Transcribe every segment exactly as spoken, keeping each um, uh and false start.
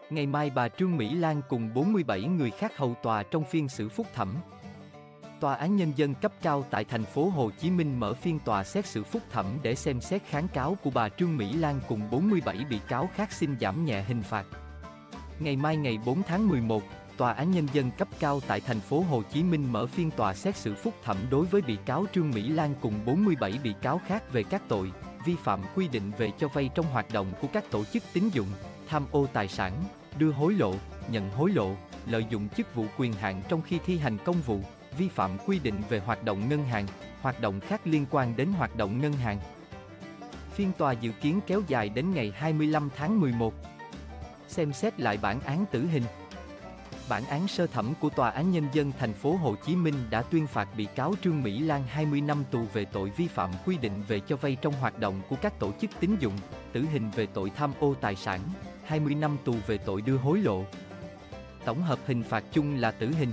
Ngày mai bà Trương Mỹ Lan cùng bốn mươi bảy người khác hầu tòa trong phiên xử phúc thẩm. Tòa án Nhân dân cấp cao tại thành phố Hồ Chí Minh mở phiên tòa xét xử phúc thẩm để xem xét kháng cáo của bà Trương Mỹ Lan cùng bốn mươi bảy bị cáo khác xin giảm nhẹ hình phạt. Ngày mai ngày bốn tháng mười một, Tòa án Nhân dân cấp cao tại thành phố Hồ Chí Minh mở phiên tòa xét xử phúc thẩm đối với bị cáo Trương Mỹ Lan cùng bốn mươi bảy bị cáo khác về các tội vi phạm quy định về cho vay trong hoạt động của các tổ chức tín dụng, tham ô tài sản, đưa hối lộ, nhận hối lộ, lợi dụng chức vụ quyền hạn trong khi thi hành công vụ, vi phạm quy định về hoạt động ngân hàng, hoạt động khác liên quan đến hoạt động ngân hàng. Phiên tòa dự kiến kéo dài đến ngày hai mươi lăm tháng mười một. Xem xét lại bản án tử hình. Bản án sơ thẩm của Tòa án Nhân dân thành phố Hồ Chí Minh đã tuyên phạt bị cáo Trương Mỹ Lan hai mươi năm tù về tội vi phạm quy định về cho vay trong hoạt động của các tổ chức tín dụng, tử hình về tội tham ô tài sản, hai mươi năm tù về tội đưa hối lộ. Tổng hợp hình phạt chung là tử hình.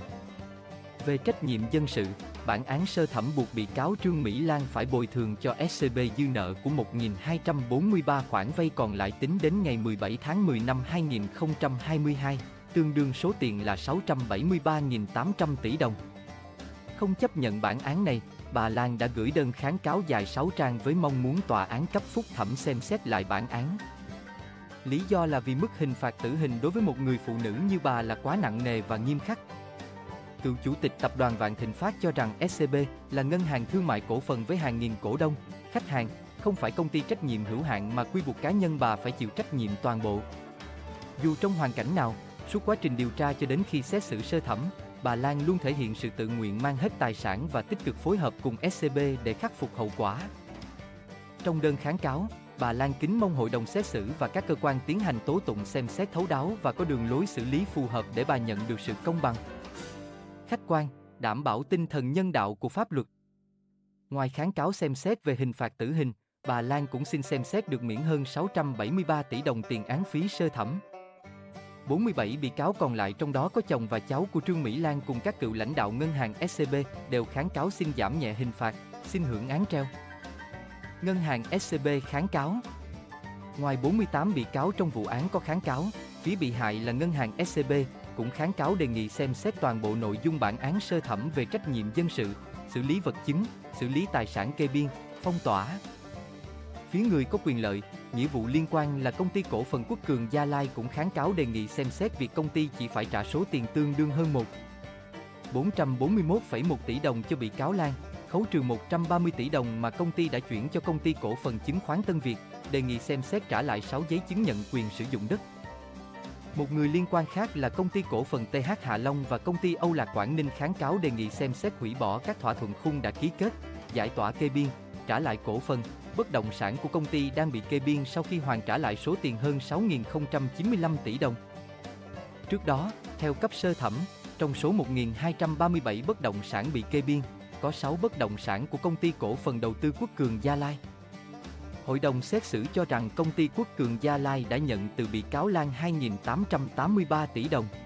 Về trách nhiệm dân sự, bản án sơ thẩm buộc bị cáo Trương Mỹ Lan phải bồi thường cho ét xê bê dư nợ của một nghìn hai trăm bốn mươi ba khoản vay còn lại tính đến ngày mười bảy tháng mười năm hai nghìn không trăm hai mươi hai, tương đương số tiền là sáu trăm bảy mươi ba nghìn tám trăm tỷ đồng. Không chấp nhận bản án này, bà Lan đã gửi đơn kháng cáo dài sáu trang với mong muốn tòa án cấp phúc thẩm xem xét lại bản án. Lý do là vì mức hình phạt tử hình đối với một người phụ nữ như bà là quá nặng nề và nghiêm khắc. Cựu chủ tịch tập đoàn Vạn Thịnh Phát cho rằng ét xê bê là ngân hàng thương mại cổ phần với hàng nghìn cổ đông, khách hàng, không phải công ty trách nhiệm hữu hạn mà quy buộc cá nhân bà phải chịu trách nhiệm toàn bộ. Dù trong hoàn cảnh nào, suốt quá trình điều tra cho đến khi xét xử sơ thẩm, bà Lan luôn thể hiện sự tự nguyện mang hết tài sản và tích cực phối hợp cùng ét xê bê để khắc phục hậu quả. Trong đơn kháng cáo, bà Lan kính mong hội đồng xét xử và các cơ quan tiến hành tố tụng xem xét thấu đáo và có đường lối xử lý phù hợp để bà nhận được sự công bằng, khách quan, đảm bảo tinh thần nhân đạo của pháp luật. Ngoài kháng cáo xem xét về hình phạt tử hình, bà Lan cũng xin xem xét được miễn hơn sáu trăm bảy mươi ba tỷ đồng tiền án phí sơ thẩm. bốn mươi bảy bị cáo còn lại trong đó có chồng và cháu của Trương Mỹ Lan cùng các cựu lãnh đạo ngân hàng ét xê bê đều kháng cáo xin giảm nhẹ hình phạt, xin hưởng án treo. Ngân hàng ét xê bê kháng cáo. Ngoài bốn mươi tám bị cáo trong vụ án có kháng cáo, phía bị hại là ngân hàng ét xê bê cũng kháng cáo đề nghị xem xét toàn bộ nội dung bản án sơ thẩm về trách nhiệm dân sự, xử lý vật chứng, xử lý tài sản kê biên, phong tỏa. Phía người có quyền lợi, nghĩa vụ liên quan là công ty cổ phần Quốc Cường Gia Lai cũng kháng cáo đề nghị xem xét việc công ty chỉ phải trả số tiền tương đương hơn một nghìn bốn trăm bốn mươi mốt phẩy một tỷ đồng cho bị cáo Lan, khấu trừ một trăm ba mươi tỷ đồng mà công ty đã chuyển cho công ty cổ phần chứng khoán Tân Việt, đề nghị xem xét trả lại sáu giấy chứng nhận quyền sử dụng đất. Một người liên quan khác là công ty cổ phần tê hát Hạ Long và công ty Âu Lạc Quảng Ninh kháng cáo đề nghị xem xét hủy bỏ các thỏa thuận khung đã ký kết, giải tỏa kê biên, trả lại cổ phần, bất động sản của công ty đang bị kê biên sau khi hoàn trả lại số tiền hơn sáu nghìn không trăm chín mươi lăm tỷ đồng. Trước đó, theo cấp sơ thẩm, trong số một nghìn hai trăm ba mươi bảy bất động sản bị kê biên, có sáu bất động sản của công ty cổ phần đầu tư Quốc Cường Gia Lai. Hội đồng xét xử cho rằng công ty Quốc Cường Gia Lai đã nhận từ bị cáo Lan hai nghìn tám trăm tám mươi ba tỷ đồng.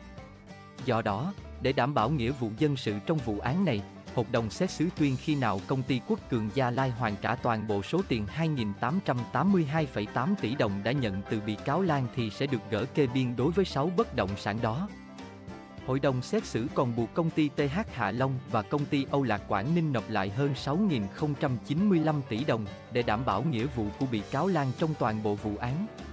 Do đó, để đảm bảo nghĩa vụ dân sự trong vụ án này, hội đồng xét xử tuyên khi nào công ty Quốc Cường Gia Lai hoàn trả toàn bộ số tiền hai nghìn tám trăm tám mươi hai phẩy tám tỷ đồng đã nhận từ bị cáo Lan thì sẽ được gỡ kê biên đối với sáu bất động sản đó. Hội đồng xét xử còn buộc công ty tê hát Hạ Long và công ty Âu Lạc Quảng Ninh nộp lại hơn sáu nghìn không trăm chín mươi lăm tỷ đồng để đảm bảo nghĩa vụ của bị cáo Lan trong toàn bộ vụ án.